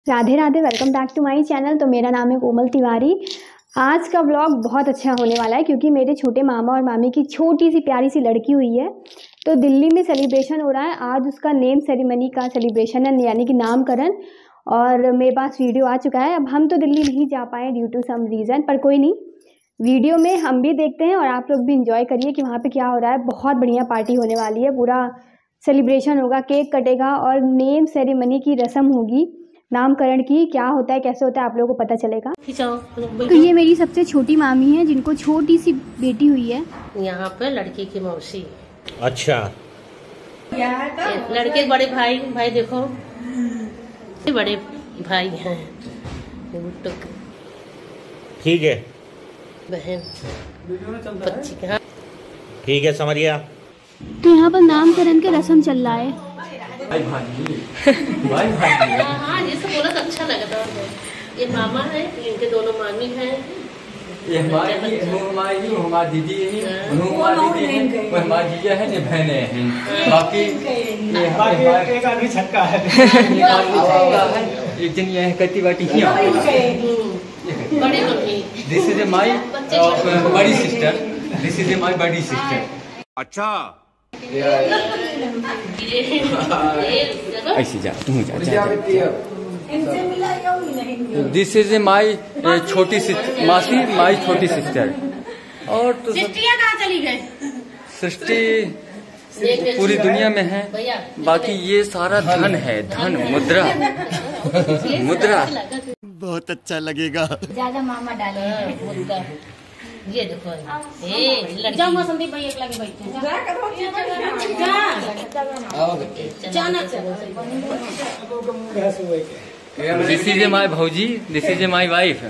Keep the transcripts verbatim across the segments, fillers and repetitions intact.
Radhe Radhe, welcome back to my channel. तो मेरा नाम है कोमल तिवारी। आज का व्लॉग बहुत अच्छा होने वाला है क्योंकि मेरे छोटे मामा और मामी की छोटी सी प्यारी सी लड़की हुई है। तो दिल्ली में सेलिब्रेशन हो रहा है, आज उसका नेम सेरेमनी का सेलिब्रेशन है, यानी कि नामकरण। और मेरे पास वीडियो आ चुका है। अब हम तो दिल्ली नहीं जा पाए ड्यू टू सम रीज़न, पर कोई नहीं, वीडियो में हम भी देखते हैं और आप लोग भी इंजॉय करिए कि वहाँ पे क्या हो रहा है। बहुत बढ़िया पार्टी होने वाली है, पूरा सेलिब्रेशन होगा, केक कटेगा और नेम सेरेमनी की रस्म होगी। नामकरण की क्या होता है, कैसे होता है, आप लोगों को पता चलेगा। तो ये मेरी सबसे छोटी मामी है जिनको छोटी सी बेटी हुई है। यहाँ पे लड़की की मौसी। अच्छा, लड़के बड़े भाई भाई देखो, बड़े भाई हैं। ठीक है बहन बच्ची का ठीक है, समझ गया। तो यहाँ पर नामकरण के रस्म चल रहा है। भाई भाई भाई भाई हाँ, ये सब बोला तो अच्छा लगता है। ये मामा है, इनके दोनों मामी हैं। ये हमारी हमारी हमारी दीदी है, हमारी दीदी है, हमारी जीजा है, ये बहने हैं। बाकी बाकी एक आदमी छक्का है, एक जन ये है कत्ती बाटी किया। बड़ी मम्मी, दिस इज माय बड़ी सिस्टर, दिस इज माय बड़ी सिस्टर। अच्छा, ऐसी जा तुम जा, जा, जा। दिस इज माई छोटी सिस्टर, मासी माई छोटी सिस्टर। और तो कहाँ चली गई? सृष्टि पूरी दुनिया में है, बाकी ये सारा धन है, धन मुद्रा मुद्रा। बहुत अच्छा लगेगा। ज्यादा मामा डाले। ये देखो, ए लड़की संदीप भाई एक लगे बैठे दिस इज माई भौजी, दिस इज माई वाइफ।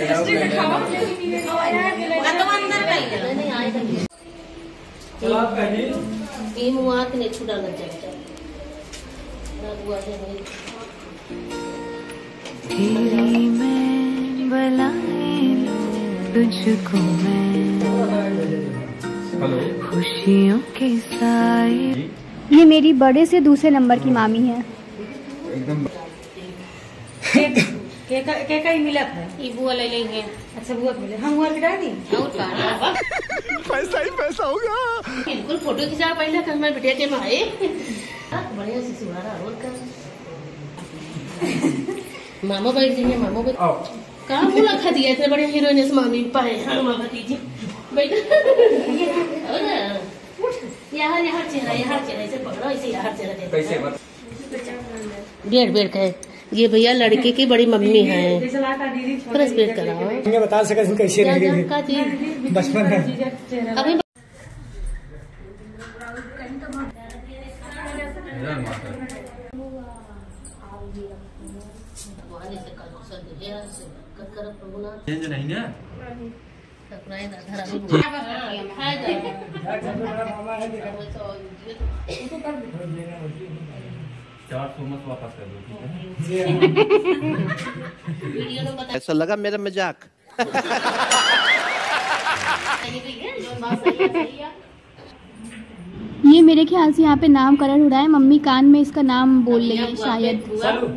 तुझको मैं खुशियों के साए। ये मेरी बड़े से दूसरे नंबर की मामी है। एकदम के का के का ही मिलत है। ई बुआ ले लेंगे। अच्छा बुआ मिले, हम हुआ गिरा दी। और का पैसा ही पैसा होगा। बिल्कुल फोटो खिंचा पहले कर मैं बिटिया के माए। बढ़िया से सुहारा और कर मामा बैठ जाइए, मामा बैठ। कहाँ बोला खा दिया इतने बड़े हीरोइन से मामी पाए। हाँ मामा दीजिए बैठ। यहाँ यहाँ चेहरा, यहाँ चेहरा ऐसे पकड़ो, ऐसे यहाँ चेहरा कैसे बैठ बैठ के। ये भैया लड़के की बड़ी मम्मी है, प्रेस बैठ कराओ। बता सके कैसे रहेगी बचपन में। अभी चेंज नहीं ना। चार सौ मत वापस कर दो, ठीक है। ऐसा लगा मेरा मजाक। ये मेरे ख्याल से यहाँ पे नामकरण हो रहा है। मम्मी कान में इसका नाम बोल रही है शायद।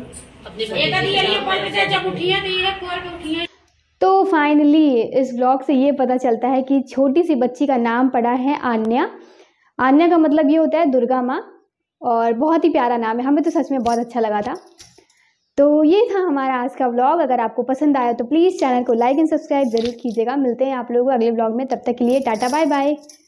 तो फाइनली इस ब्लॉग से ये पता चलता है कि छोटी सी बच्ची का नाम पड़ा है आन्या। आन्या का मतलब ये होता है दुर्गा माँ, और बहुत ही प्यारा नाम है। हमें तो सच में बहुत अच्छा लगा था। तो ये था हमारा आज का व्लॉग। अगर आपको पसंद आया तो प्लीज़ चैनल को लाइक एंड सब्सक्राइब जरूर कीजिएगा। मिलते हैं आप लोगों को अगले व्लॉग में, तब तक के लिए टाटा बाय बाय।